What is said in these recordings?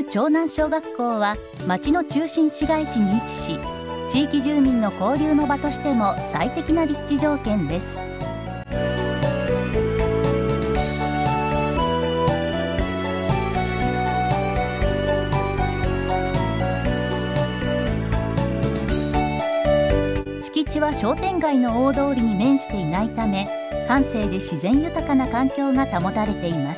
長南小学校は町の中心市街地に位置し、地域住民の交流の場としても最適な立地条件です。敷地は商店街の大通りに面していないため、閑静で自然豊かな環境が保たれています。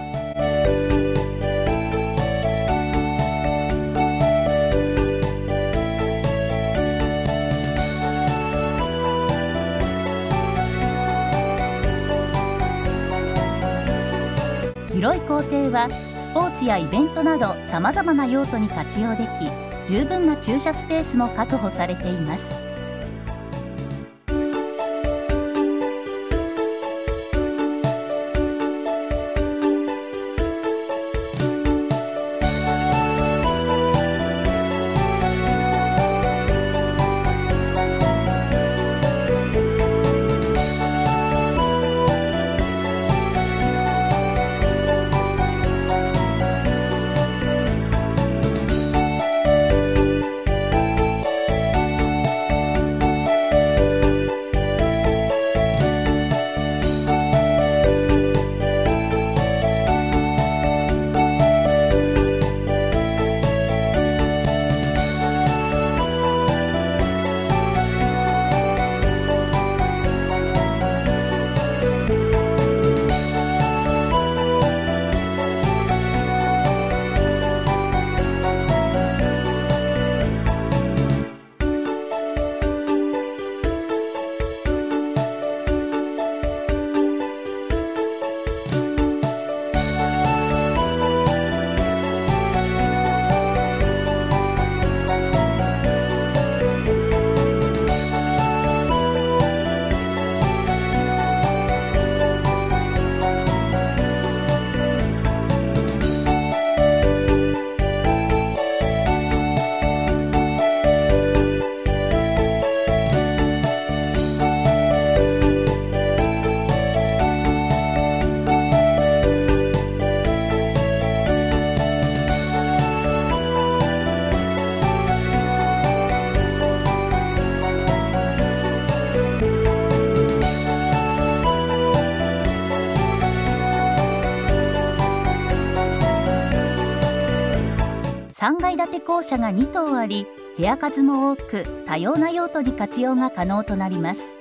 広い校庭はスポーツやイベントなどさまざまな用途に活用でき、十分な駐車スペースも確保されています。3階建て校舎が2棟あり、部屋数も多く多様な用途に活用が可能となります。